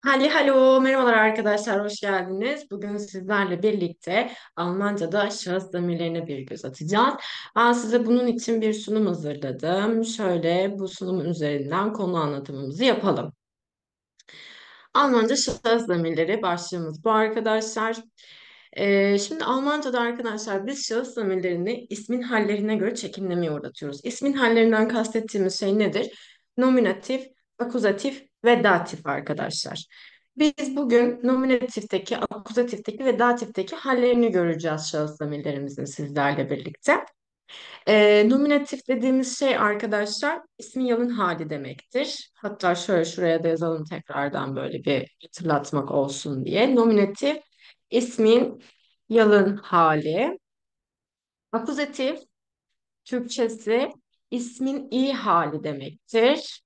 Hallo, merhabalar arkadaşlar, hoş geldiniz. Bugün sizlerle birlikte Almanca'da şahıs zamirlerine bir göz atacağız. Ben size bunun için bir sunum hazırladım. Şöyle bu sunumun üzerinden konu anlatımımızı yapalım. Almanca şahıs zamirleri başlığımız bu arkadaşlar. Şimdi Almanca'da arkadaşlar biz şahıs zamirlerini ismin hallerine göre çekimlemeye uğratıyoruz. İsmin hallerinden kastettiğimiz şey nedir? Nominatif, akuzatif ve datif arkadaşlar. Biz bugün nominatifteki, akuzatifteki ve datifteki hallerini göreceğiz şahıs zamirlerimizin sizlerle birlikte. Nominatif dediğimiz şey arkadaşlar ismin yalın hali demektir. Hatta şöyle şuraya da yazalım tekrardan böyle bir hatırlatmak olsun diye. Nominatif ismin yalın hali. Akuzatif Türkçesi ismin iyi hali demektir.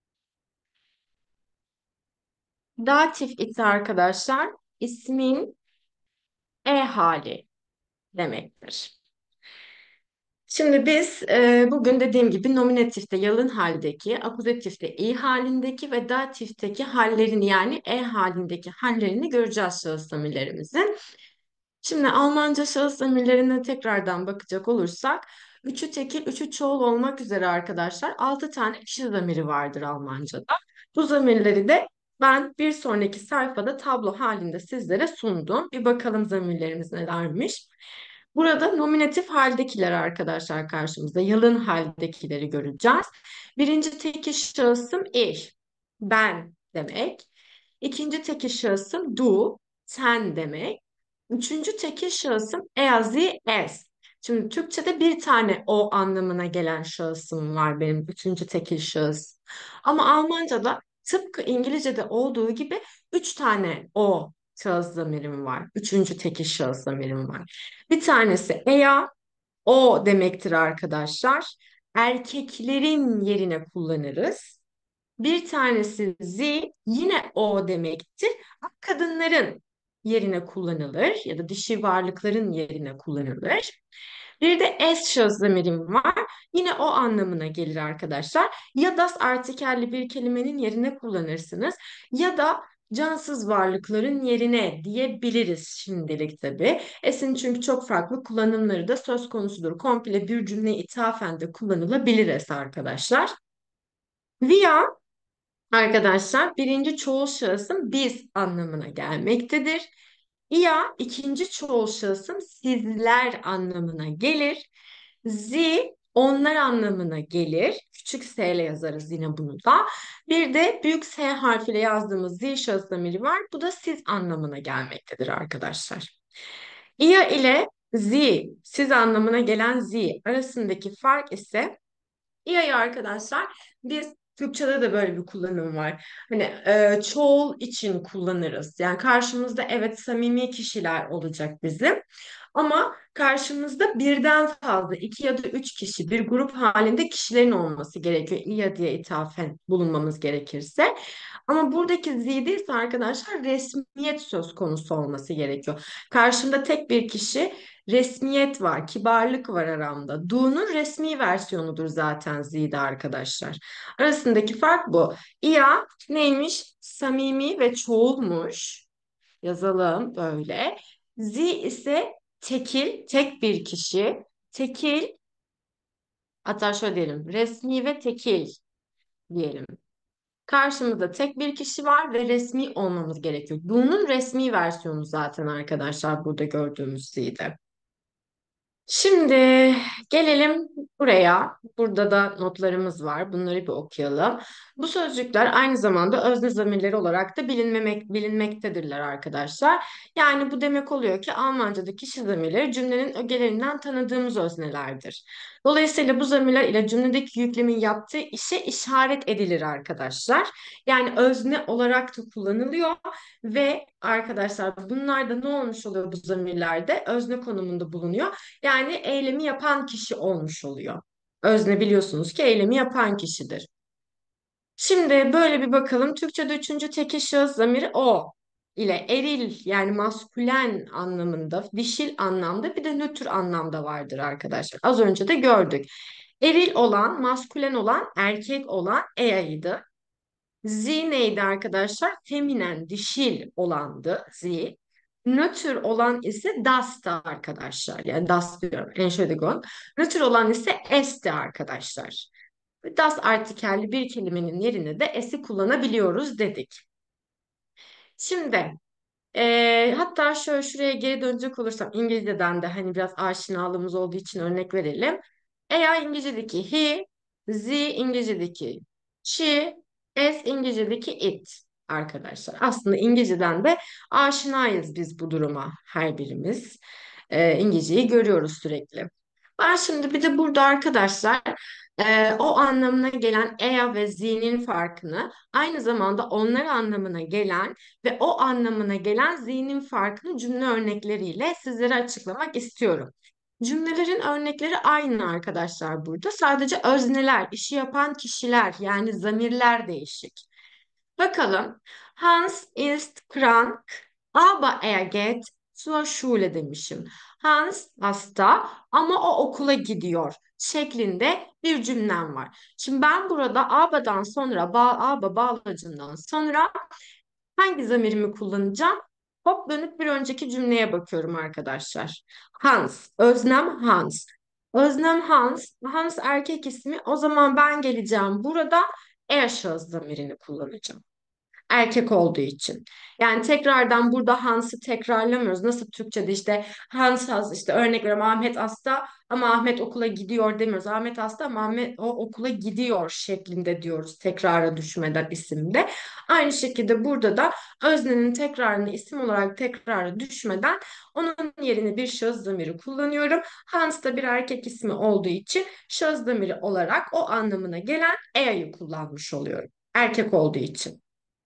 Datif ise arkadaşlar ismin hali demektir. Şimdi biz bugün dediğim gibi nominatifte yalın haldeki, akuzatifte i halindeki ve datifteki hallerini yani halindeki hallerini göreceğiz şahıs zamirlerimizin. Şimdi Almanca şahıs zamirlerine tekrardan bakacak olursak, üçü tekil, üçü çoğul olmak üzere arkadaşlar 6 tane kişi zamiri vardır Almanca'da. Bu zamirleri de ben bir sonraki sayfada tablo halinde sizlere sundum. Bir bakalım zamirlerimiz nelermiş. Burada nominatif haldekiler arkadaşlar karşımızda. Yalın haldekileri göreceğiz. Birinci tekil şahısım ich, ben demek. İkinci tekil şahısım du, sen demek. Üçüncü tekil şahısım er, sie, es. Şimdi Türkçe'de bir tane o anlamına gelen şahısım var benim üçüncü tekil şahıs. Ama Almanca'da tıpkı İngilizce'de olduğu gibi üç tane o şahıs zamirim var. Üçüncü tekil şahıs zamirim var. Bir tanesi er, o demektir arkadaşlar. Erkeklerin yerine kullanırız. Bir tanesi zi yine o demektir. Kadınların yerine kullanılır ya da dişi varlıkların yerine kullanılır. Bir de es şahıs zamirim var. Yine o anlamına gelir arkadaşlar. Ya das artikelli bir kelimenin yerine kullanırsınız ya da cansız varlıkların yerine diyebiliriz şimdilik tabii. Es'in çünkü çok farklı kullanımları da söz konusudur. Komple bir cümleye ithafen de kullanılabilir es arkadaşlar. Wir arkadaşlar birinci çoğul şahısım biz anlamına gelmektedir. İya ikinci çoğul şahısım sizler anlamına gelir. Zi onlar anlamına gelir. Küçük s ile yazarız yine bunu da. Bir de büyük S harfiyle yazdığımız zi şahıs zamiri var. Bu da siz anlamına gelmektedir arkadaşlar. İya ile zi, siz anlamına gelen zi arasındaki fark ise İA'yı arkadaşlar biz Türkçe'de de böyle bir kullanım var. Hani çoğul için kullanırız. Yani karşımızda evet samimi kişiler olacak bizim. Ama karşımızda birden fazla iki ya da üç kişi bir grup halinde kişilerin olması gerekiyor. İya diye ithafen bulunmamız gerekirse. Ama buradaki ziyde ise arkadaşlar resmiyet söz konusu olması gerekiyor. Karşımda tek bir kişi resmiyet var, kibarlık var aramda. Do'nun resmi versiyonudur zaten Z'de arkadaşlar. Arasındaki fark bu. İya neymiş? Samimi ve çoğulmuş. Yazalım böyle. Z ise tekil, tek bir kişi. Tekil, hatta şöyle diyelim. Resmi ve tekil diyelim. Karşımızda tek bir kişi var ve resmi olmamız gerekiyor. Bunun resmi versiyonu zaten arkadaşlar burada gördüğümüz Z'de. Şimdi gelelim buraya. Burada da notlarımız var. Bunları bir okuyalım. Bu sözcükler aynı zamanda özne zamirleri olarak da bilinmektedirler arkadaşlar. Yani bu demek oluyor ki Almanca'da kişi zamirleri cümlenin ögelerinden tanıdığımız öznelerdir. Dolayısıyla bu zamirler ile cümledeki yüklemin yaptığı işe işaret edilir arkadaşlar. Yani özne olarak da kullanılıyor ve arkadaşlar bunlar da ne olmuş oluyor bu zamirlerde? Özne konumunda bulunuyor. Yani eylemi yapan kişi olmuş oluyor. Özne biliyorsunuz ki eylemi yapan kişidir. Şimdi böyle bir bakalım. Türkçe'de üçüncü tekil şahıs zamiri o ile eril yani maskülen anlamında, dişil anlamda bir de nötr anlamda vardır arkadaşlar. Az önce de gördük. Eril olan, maskülen olan, erkek olan ea'ydı. Z neydi arkadaşlar? Feminen, dişil olandı Z. Nötr olan ise das'tı arkadaşlar. Yani das diyorum. Entschuldigung. Nötr olan ise es'ti arkadaşlar. Das artikelli bir kelimenin yerine de es'i kullanabiliyoruz dedik. Şimdi hatta şöyle şuraya geri dönecek olursam İngilizceden de hani biraz aşinalığımız olduğu için örnek verelim. Eğer İngilizce'deki he, z İngilizce'deki she, s İngilizce'deki it arkadaşlar. Aslında İngilizceden de aşinayız biz bu duruma her birimiz. İngilizceyi görüyoruz sürekli. Ben şimdi bir de burada arkadaşlar o anlamına gelen ea ve z'nin farkını aynı zamanda onlar anlamına gelen ve o anlamına gelen zihnin farkını cümle örnekleriyle sizlere açıklamak istiyorum. Cümlelerin örnekleri aynı arkadaşlar burada. Sadece özneler, işi yapan kişiler yani zamirler değişik. Bakalım. Hans ist krank, aber er geht zur Schule demişim. Hans hasta ama o okula gidiyor şeklinde bir cümlem var. Şimdi ben burada abadan sonra, aba bağlacından sonra hangi zamirimi kullanacağım? Hop dönüp bir önceki cümleye bakıyorum arkadaşlar. Hans, öznem Hans. Öznem Hans, Hans erkek ismi. O zaman ben geleceğim burada er şahıs zamirini kullanacağım erkek olduğu için. Yani tekrardan burada Hans'ı tekrarlamıyoruz. Nasıl Türkçe'de işte Hans hasta işte örnek veriyorum Ahmet hasta ama Ahmet okula gidiyor demiyoruz. Ahmet hasta ama Ahmet o okula gidiyor şeklinde diyoruz tekrara düşmeden isimde. Aynı şekilde burada da öznenin tekrarını isim olarak tekrara düşmeden onun yerine bir şahıs zamiri kullanıyorum. Hans da bir erkek ismi olduğu için şahıs zamiri olarak o anlamına gelen e'yi kullanmış oluyorum. Erkek olduğu için.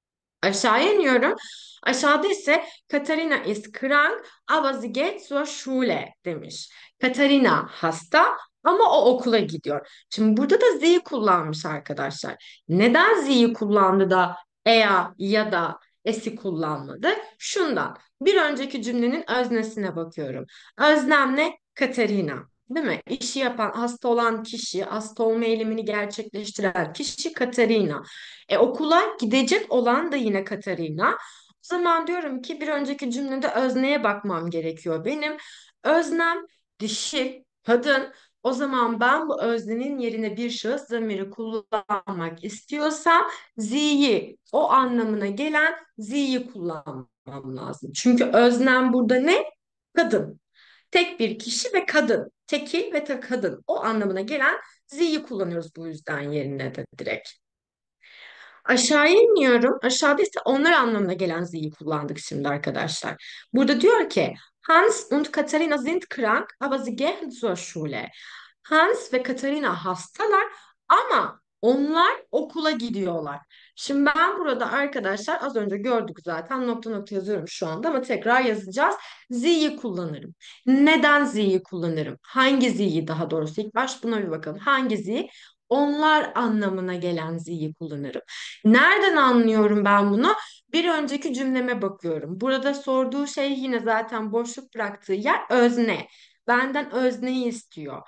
Aşağıya iniyorum. Aşağıda ise Katarina ist krank, aber sie geht zur Schule demiş. Katarina hasta ama o okula gidiyor. Şimdi burada da sie kullanmış arkadaşlar. Neden sie'yi kullandı da ea ya da es'i kullanmadı? Şundan. Bir önceki cümlenin öznesine bakıyorum. Öznem ne? Katarina. Değil mi? İşi yapan, hasta olan kişi, hasta olma eylemini gerçekleştiren kişi Katarina. Okula gidecek olan da yine Katarina. O zaman diyorum ki bir önceki cümlede özneye bakmam gerekiyor benim. Öznem dişi, kadın. O zaman ben bu öznenin yerine bir şahıs zamiri kullanmak istiyorsam z'yi, o anlamına gelen z'yi kullanmam lazım. Çünkü öznem burada ne? Kadın. Tek bir kişi ve kadın. Tekil ve kadın. O anlamına gelen z'yi kullanıyoruz bu yüzden yerine de direkt. Aşağıya iniyorum. Aşağıda ise onlar anlamına gelen z'yi kullandık şimdi arkadaşlar. Burada diyor ki Hans und Katharina sind krank, aber sie gehen zur Schule. Hans ve Katharina hastalar ama onlar okula gidiyorlar. Şimdi ben burada arkadaşlar az önce gördük zaten nokta nokta yazıyorum şu anda ama tekrar yazacağız. Z'yi kullanırım. Neden z'yi kullanırım? Hangi z'yi daha doğrusu? İlk baş buna bir bakalım. Hangi z'yi? Onlar anlamına gelen z'yi kullanırım. Nereden anlıyorum ben bunu? Bir önceki cümleme bakıyorum. Burada sorduğu şey yine zaten boşluk bıraktığı yer özne. Benden özneyi istiyor.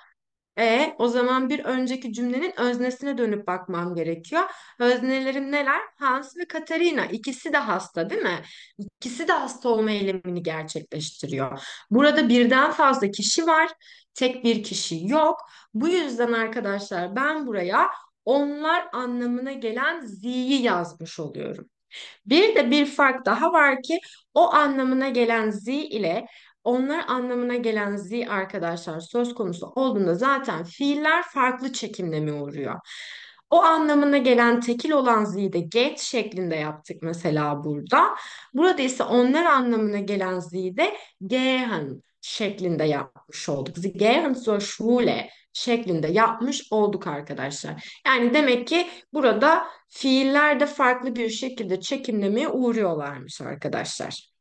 O zaman bir önceki cümlenin öznesine dönüp bakmam gerekiyor. Öznelerim neler? Hans ve Katarina. İkisi de hasta, değil mi? İkisi de hasta olma eylemini gerçekleştiriyor. Burada birden fazla kişi var. Tek bir kişi yok. Bu yüzden arkadaşlar ben buraya onlar anlamına gelen z'yi yazmış oluyorum. Bir de bir fark daha var ki o anlamına gelen z ile onlar anlamına gelen z arkadaşlar söz konusu olduğunda zaten fiiller farklı çekimleme uğruyor. O anlamına gelen tekil olan z'yi de get şeklinde yaptık mesela burada. Burada ise onlar anlamına gelen z'yi de gehen şeklinde yapmış olduk. Sie gehen zur Schule şeklinde yapmış olduk arkadaşlar. Yani demek ki burada fiiller de farklı bir şekilde çekimlemeye uğruyorlarmış arkadaşlar.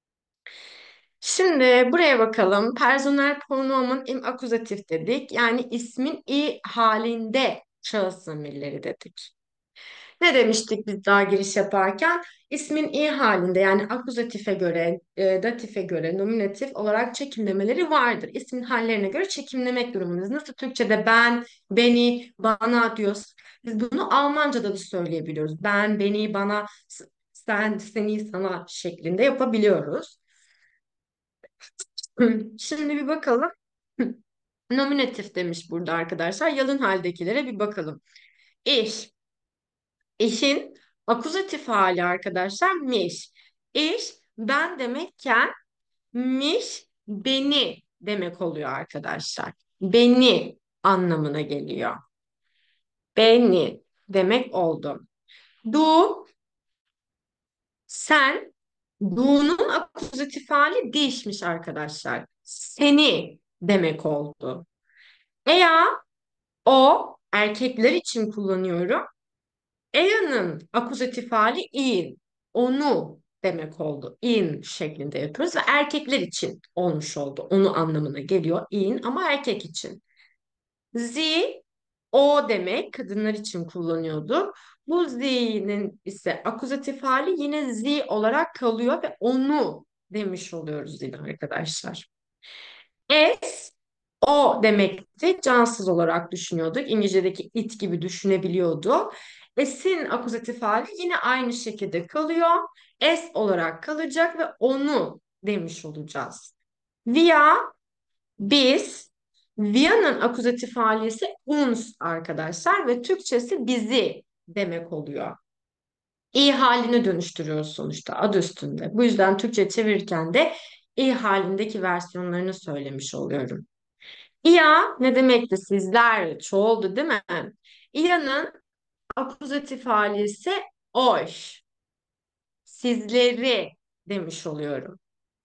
Şimdi buraya bakalım. Personel pronomen im akuzatif dedik. Yani ismin i halinde şahıs zamirleri dedik. Ne demiştik biz daha giriş yaparken? İsmin i halinde yani akuzatife göre, datife göre, nominatif olarak çekimlemeleri vardır. İsmin hallerine göre çekimlemek durumundayız. Nasıl Türkçe'de ben, beni, bana diyoruz. Biz bunu Almanca'da da söyleyebiliyoruz. Ben, beni, bana, sen, seni, sana şeklinde yapabiliyoruz. Şimdi bir bakalım. Nominatif demiş burada arkadaşlar. Yalın haldekilere bir bakalım. İş. İşin akuzatif hali arkadaşlar miş. İş ben demekken miş beni demek oluyor arkadaşlar. Beni anlamına geliyor. Beni demek oldu. Du sen du'nun akuzatif hali değişmiş arkadaşlar. Seni demek oldu. Eya o erkekler için kullanıyorum. Ea'nın akuzatif hali in. Onu demek oldu. In şeklinde yapıyoruz ve erkekler için olmuş oldu. Onu anlamına geliyor in ama erkek için. Z o demek kadınlar için kullanıyorduk. Bu z'nin ise akuzatif hali yine z olarak kalıyor ve onu demiş oluyoruz yine arkadaşlar. S o demekti. Cansız olarak düşünüyorduk. İngilizce'deki it gibi düşünebiliyordu. S'in akuzatif hali yine aynı şekilde kalıyor. S olarak kalacak ve onu demiş olacağız. Wir, biz, wir'nın akuzatif hali ise uns arkadaşlar ve Türkçesi bizi demek oluyor. İ haline dönüştürüyoruz sonuçta adı üstünde. Bu yüzden Türkçe çevirirken de İ halindeki versiyonlarını söylemiş oluyorum. İya ne demekti? Sizler çoğuldu değil mi? İya'nın akuzatif hali ise oş. Sizleri demiş oluyorum.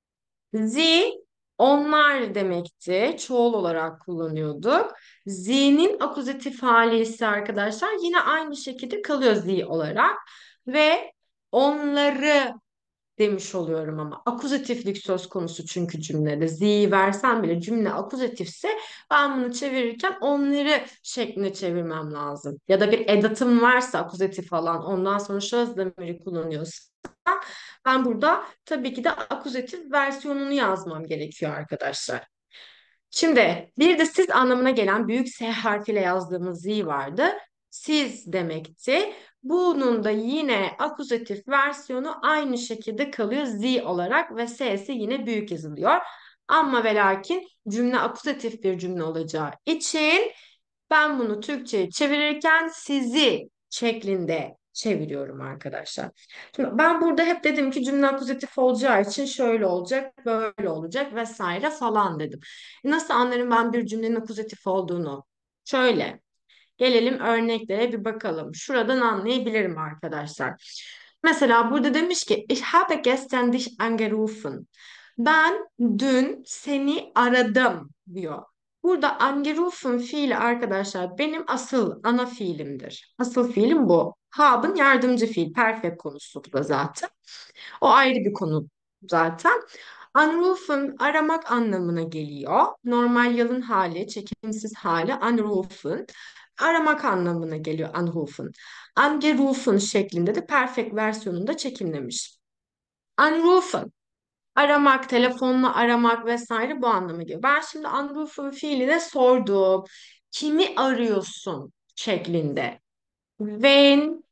Zi onlar demekti. Çoğul olarak kullanıyorduk. Z'nin akuzatif hali ise arkadaşlar yine aynı şekilde kalıyor zi olarak. Ve onları demiş oluyorum ama akuzatiflik söz konusu çünkü cümlede z'yi versem bile cümle akuzatifse ben bunu çevirirken onları şeklinde çevirmem lazım. Ya da bir edatım varsa akuzatif alan ondan sonra şahıs zamiri kullanıyorsa ben burada tabii ki de akuzatif versiyonunu yazmam gerekiyor arkadaşlar. Şimdi bir de siz anlamına gelen büyük S harfiyle yazdığımız Z vardı. Siz demekti. Bunun da yine akuzatif versiyonu aynı şekilde kalıyor Z olarak ve S'si yine büyük yazılıyor. Ama ve lakin cümle akuzatif bir cümle olacağı için ben bunu Türkçe'ye çevirirken sizi şeklinde çeviriyorum arkadaşlar. Şimdi ben burada hep dedim ki cümle akuzatif olacağı için şöyle olacak, böyle olacak vesaire falan dedim. Nasıl anlarım ben bir cümlenin akuzatif olduğunu? Şöyle, gelelim örneklere bir bakalım. Şuradan anlayabilirim arkadaşlar. Mesela burada demiş ki, Ich habe gestern dich angerufen. Ben dün seni aradım diyor. Burada angerufen fiili arkadaşlar benim asıl ana fiilimdir. Asıl fiilim bu. Habe'ın yardımcı fiil, perfect konusu bu da zaten. O ayrı bir konu zaten. Anrufen aramak anlamına geliyor. Normal yalın hali, çekimsiz hali anrufen. Aramak anlamına geliyor anrufen. Angerufen şeklinde de perfect versiyonunda çekimlemiş. Anrufen aramak, telefonla aramak vesaire bu anlama geliyor. Ben şimdi anrufen fiiline sordum. Kimi arıyorsun şeklinde. Wen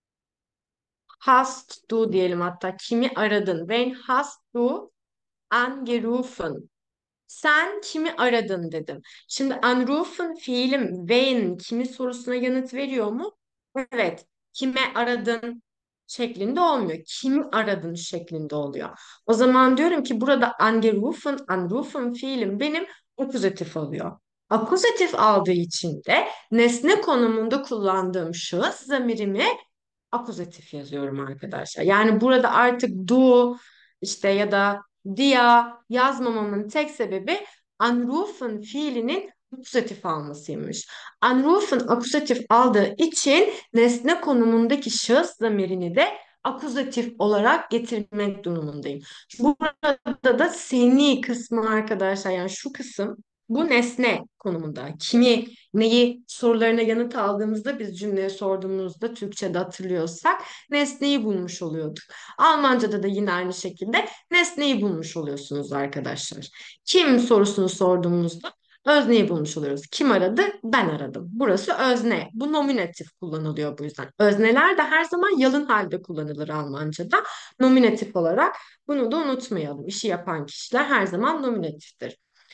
hast du diyelim hatta kimi aradın? Wen hast du angerufen? Sen kimi aradın dedim. Şimdi anrufen fiilim wen kimi sorusuna yanıt veriyor mu? Evet. Kime aradın şeklinde olmuyor. Kimi aradın şeklinde oluyor. O zaman diyorum ki burada angerufen fiilim benim akuzatif oluyor. Akuzatif aldığı için de nesne konumunda kullandığım şahıs zamirimi akuzatif yazıyorum arkadaşlar. Yani burada artık du işte ya da dia yazmamamın tek sebebi anrufen fiilinin akuzatif almasıymış. Anrufen akuzatif aldığı için nesne konumundaki şahıs zamirini de akuzatif olarak getirmek durumundayım. Burada da seni kısmı arkadaşlar yani şu kısım Bu nesne konumunda. Kimi, neyi sorularına yanıt aldığımızda biz cümleye sorduğumuzda Türkçe'de hatırlıyorsak nesneyi bulmuş oluyorduk. Almanca'da da yine aynı şekilde nesneyi bulmuş oluyorsunuz arkadaşlar. Kim sorusunu sorduğumuzda özneyi bulmuş oluyoruz. Kim aradı? Ben aradım. Burası özne. Bu nominatif kullanılıyor bu yüzden. Özneler de her zaman yalın halde kullanılır Almanca'da. Nominatif olarak. Bunu da unutmayalım. İşi yapan kişiler her zaman nominatiftir.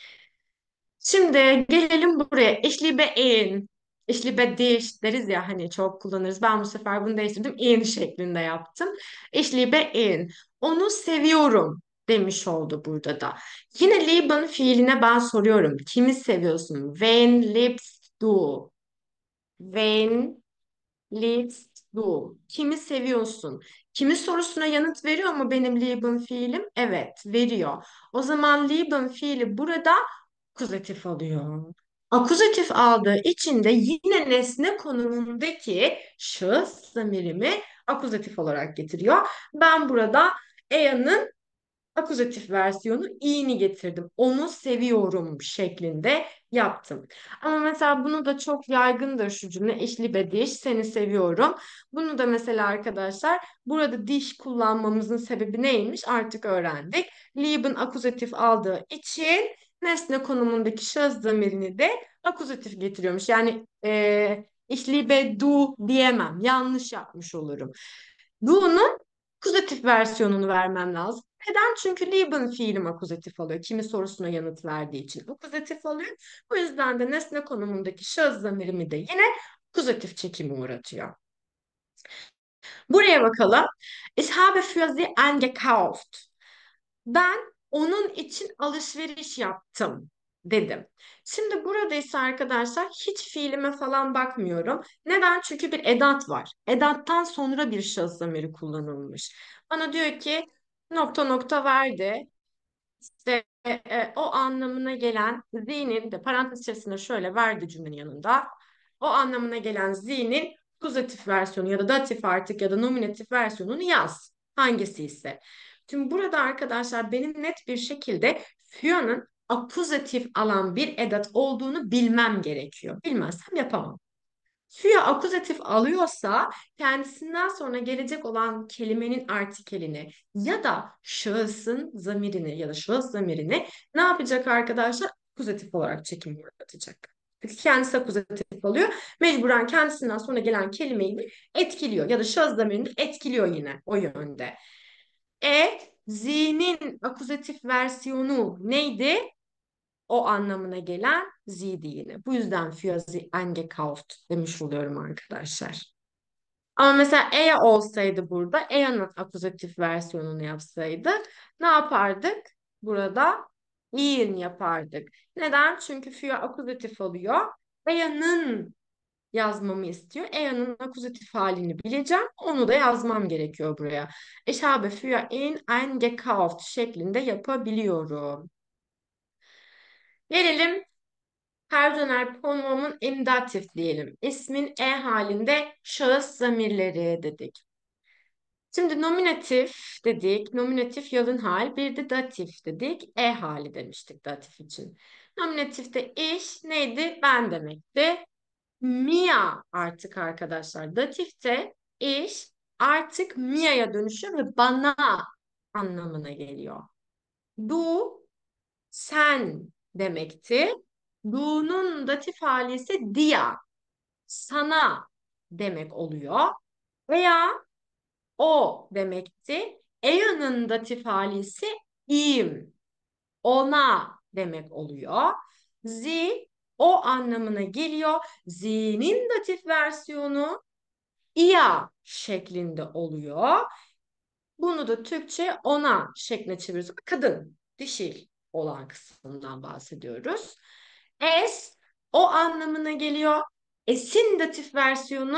Şimdi gelelim buraya. Ich liebe ihn. Ich liebe dich deriz ya hani çok kullanırız. Ben bu sefer bunu değiştirdim. In şeklinde yaptım. Ich liebe ihn. Onu seviyorum demiş oldu burada da. Yine lieben fiiline ben soruyorum. Kimi seviyorsun? Wen liebst du? Wen liebst du? Kimi seviyorsun? Kimi sorusuna yanıt veriyor mu benim lieben fiilim? Evet, veriyor. O zaman lieben fiili burada akuzatif alıyor. Akuzatif aldığı için de yine nesne konumundaki şahıs zamirimi akuzatif olarak getiriyor. Ben burada Ea'nın akuzatif versiyonu i'ni getirdim. Onu seviyorum şeklinde yaptım. Ama mesela bunu da çok yaygındır şu cümle. İşli be diş, seni seviyorum. Bunu da mesela arkadaşlar burada diş kullanmamızın sebebi neymiş? Artık öğrendik. Lieben akuzatif aldığı için nesne konumundaki şahıs zamirini de akuzatif getiriyormuş. Yani ich liebe du diyemem. Yanlış yapmış olurum. Du'nun akuzatif versiyonunu vermem lazım. Neden? Çünkü lieben fiilim akuzatif alıyor. Kimi sorusuna yanıt verdiği için akuzatif alıyor. Bu yüzden de nesne konumundaki şahıs zamirimi de yine akuzatif çekimi uğratıyor. Buraya bakalım. Ich habe für sie eingekauft. Ben onun için alışveriş yaptım dedim. Şimdi burada ise arkadaşlar hiç fiilime falan bakmıyorum. Neden? Çünkü bir edat var. Edattan sonra bir şahıs zamiri kullanılmış. Bana diyor ki nokta nokta verdi. İşte o anlamına gelen zihnin de parantez içerisinde şöyle verdi cümlenin yanında. O anlamına gelen zihnin akuzatif versiyonu ya da datif artık ya da nominatif versiyonunu yaz. Hangisi ise. Şimdi burada arkadaşlar benim net bir şekilde für'nün akuzatif alan bir edat olduğunu bilmem gerekiyor. Bilmezsem yapamam. Für akuzatif alıyorsa kendisinden sonra gelecek olan kelimenin artikelini ya da şahısın zamirini ya da şahıs zamirini ne yapacak arkadaşlar? Akuzatif olarak çekim uğratacak. Çünkü kendisi akuzatif alıyor. Mecburen kendisinden sonra gelen kelimeyi etkiliyor ya da şahıs zamirini etkiliyor yine o yönde. Z'nin akuzatif versiyonu neydi? O anlamına gelen sie yine. Bu yüzden für sie eingekauft demiş oluyorum arkadaşlar. Ama mesela Ea olsaydı burada, Ea'nın akuzatif versiyonunu yapsaydı ne yapardık? Burada ihn yapardık. Neden? Çünkü für akuzatif alıyor. Ea'nın yazmamı istiyor. Ea'nın akuzatif halini bileceğim. Onu da yazmam gerekiyor buraya. Ich habe für ihn eingekauft şeklinde yapabiliyorum. Gelelim personel pronomun imdatif diyelim. İsmin halinde şahıs zamirleri dedik. Şimdi nominatif dedik. Nominatif yalın hal. Bir de datif dedik. Hali demiştik datif için. Nominatifte iş neydi? Ben demekti. Mia artık arkadaşlar. Datifte iş artık mia'ya dönüşüyor ve bana anlamına geliyor. Du sen demekti. Du'nun datif hali ise dia, sana demek oluyor. Veya o demekti. Ea'nın datif hali ise im, ona demek oluyor. Zi, o anlamına geliyor. Zi'nin datif versiyonu ia şeklinde oluyor. Bunu da Türkçe ona şekline çeviriyoruz. Kadın, dişil olan kısmından bahsediyoruz. Es o anlamına geliyor. Es'in datif versiyonu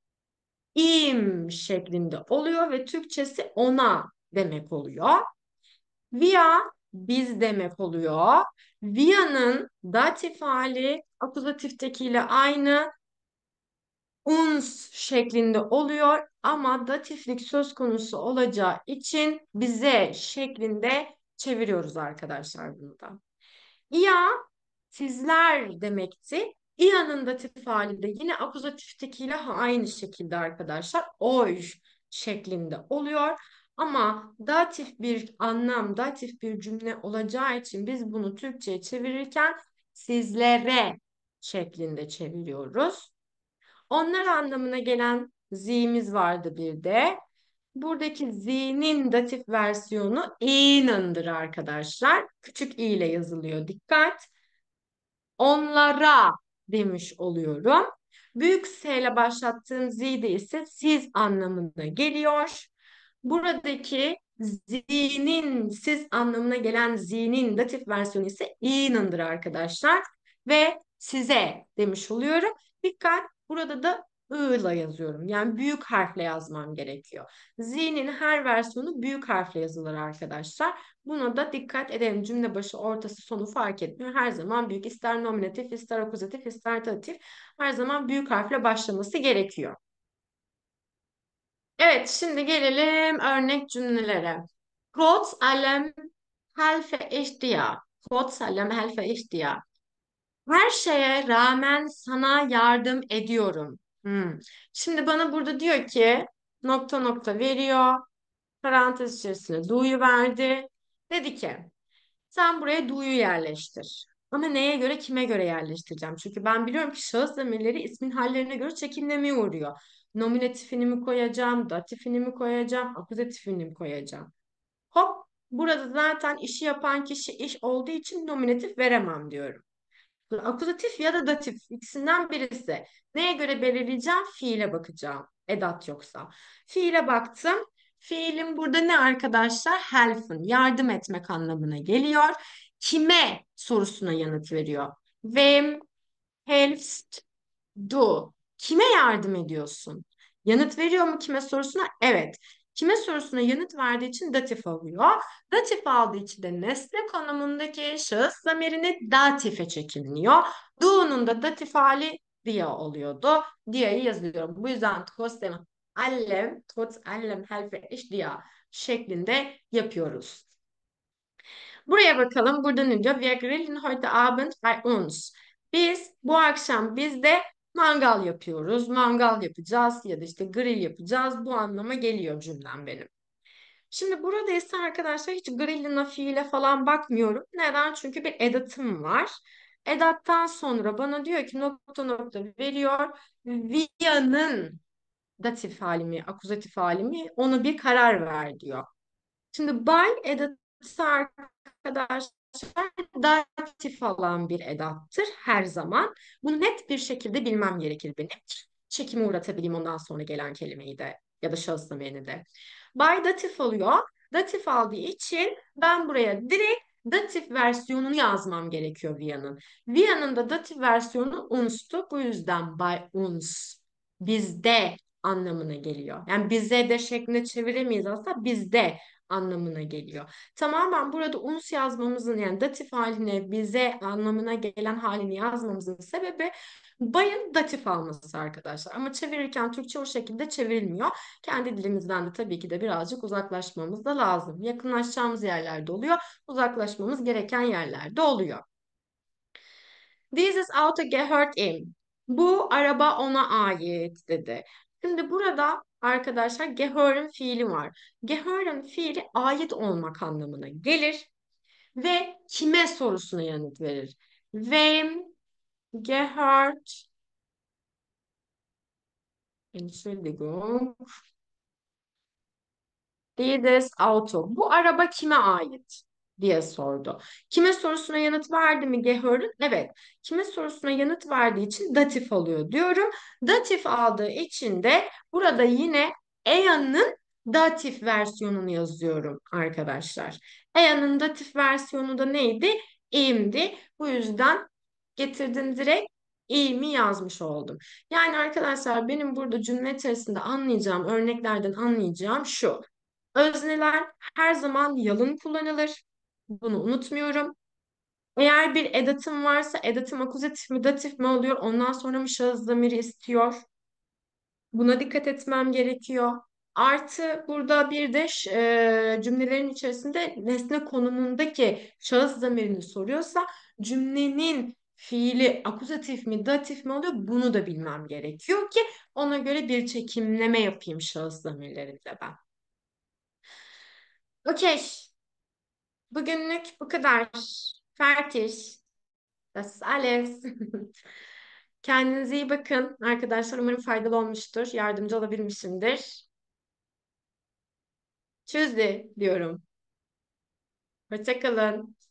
im şeklinde oluyor ve Türkçesi ona demek oluyor. Via biz demek oluyor. Via'nın datif hali akuzatiftekiyle aynı uns şeklinde oluyor ama datiflik söz konusu olacağı için bize şeklinde çeviriyoruz arkadaşlar bunu da. Ya sizler demekti. İa'nın datif hali de yine akuzatiftekiyle aynı şekilde arkadaşlar oy şeklinde oluyor. Ama datif bir anlam, datif bir cümle olacağı için biz bunu Türkçe'ye çevirirken sizlere şeklinde çeviriyoruz. Onlar anlamına gelen z'imiz vardı bir de. Buradaki z'nin datif versiyonu i'nındır arkadaşlar. Küçük i ile yazılıyor. Dikkat. Onlara demiş oluyorum. Büyük S ile başlattığım z'de ise siz anlamına geliyor. Buradaki z'nin siz anlamına gelen z'nin datif versiyonu ise i'nındır arkadaşlar. Ve size demiş oluyorum. Dikkat, burada da I ile yazıyorum. Yani büyük harfle yazmam gerekiyor. Z'nin her versiyonu büyük harfle yazılır arkadaşlar. Buna da dikkat edelim. Cümle başı, ortası, sonu fark etmiyor. Her zaman büyük, ister nominatif, ister akuzatif, ister datif. Her zaman büyük harfle başlaması gerekiyor. Evet, şimdi gelelim örnek cümlelere. Trotz allem helfe ich dir. Trotz allem helfe ich dir. Her şeye rağmen sana yardım ediyorum. Şimdi bana burada diyor ki nokta nokta veriyor. Parantez içerisine do'yu verdi. Dedi ki sen buraya do'yu yerleştir. Ama neye göre, kime göre yerleştireceğim? Çünkü ben biliyorum ki şahıs zamirleri ismin hallerine göre çekimlemeye uğruyor. Nominatifini mi koyacağım, datifini mi koyacağım, akuzatifini mi koyacağım? Hop, burada zaten işi yapan kişi iş olduğu için nominatif veremem diyorum. Akuzatif ya da datif ikisinden birisi. Neye göre belirleyeceğim? Fiile bakacağım. Edat yoksa. Fiile baktım. Fiilin burada ne arkadaşlar? Helfen, yardım etmek anlamına geliyor. Kime sorusuna yanıt veriyor. Wem helfst du? Kime yardım ediyorsun? Yanıt veriyor mu kime sorusuna? Evet. Kime sorusuna yanıt verdiği için datif alıyor. Datif aldığı için de nesne konumundaki şahıs zamirini datife çekiliyor. Do'nun da datif hali dia oluyordu. Dia'yı yazıyorum. Bu yüzden trotz allem helfe ich dir şeklinde yapıyoruz. Buraya bakalım. Burada ne diyor? Wir grillen heute Abend bei uns. Biz bu akşam bizde mangal yapıyoruz. Mangal yapacağız ya da işte grill yapacağız. Bu anlama geliyor cümlem benim. Şimdi burada ise arkadaşlar hiç grillina fiile falan bakmıyorum. Neden? Çünkü bir edatım var. Edattan sonra bana diyor ki nokta nokta veriyor. Via'nın datif hali mi, akuzatif hali mi? Onu bir karar ver diyor. Şimdi by edatı arkadaşlar datif alan bir edattır her zaman. Bunu net bir şekilde bilmem gerekir benim. Çekime uğratabileyim ondan sonra gelen kelimeyi de ya da şahıs zamirini de. By datif alıyor. Datif aldığı için ben buraya direkt datif versiyonunu yazmam gerekiyor Via'nın. Via'nın da datif versiyonu uns'tu. Bu yüzden by uns. Bizde anlamına geliyor. Yani bize de şeklinde çeviremeyiz aslında bizde anlamına geliyor. Tamamen burada uns yazmamızın yani datif haline bize anlamına gelen halini yazmamızın sebebi bayın datif alması arkadaşlar. Ama çevirirken Türkçe o şekilde çevrilmiyor. Kendi dilimizden de tabii ki de birazcık uzaklaşmamız da lazım. Yakınlaşacağımız yerlerde oluyor, uzaklaşmamız gereken yerlerde oluyor. Dieses Auto gehört ihm. Bu araba ona ait dedi. Şimdi burada arkadaşlar gehören fiili var. Gehören fiili ait olmak anlamına gelir ve kime sorusuna yanıt verir. Wem gehört Entschuldigung dieses Auto. Bu araba kime ait diye sordu. Kime sorusuna yanıt verdi mi Gehör'ün? Evet. Kime sorusuna yanıt verdiği için datif alıyor diyorum. Datif aldığı için de burada yine Ea'nın datif versiyonunu yazıyorum arkadaşlar. Ea'nın datif versiyonu da neydi? İ'mdi. Bu yüzden getirdim direkt i'mi yazmış oldum. Yani arkadaşlar benim burada cümle içerisinde anlayacağım, örneklerden anlayacağım şu. Özneler her zaman yalın kullanılır. Bunu unutmuyorum. Eğer bir edatım varsa edatım akuzatif mi datif mi oluyor? Ondan sonra mı şahıs zamiri istiyor? Buna dikkat etmem gerekiyor. Artı burada bir de cümlelerin içerisinde nesne konumundaki şahıs zamirini soruyorsa cümlenin fiili akuzatif mi, datif mi oluyor? Bunu da bilmem gerekiyor ki ona göre bir çekimleme yapayım şahıs zamirlerinde ben. Okey. Bugünlük bu kadar. Fertig. Das ist alles. Kendinize iyi bakın arkadaşlar. Umarım faydalı olmuştur. Yardımcı olabilmişimdir. Tschüss diyorum. Hoşça kalın.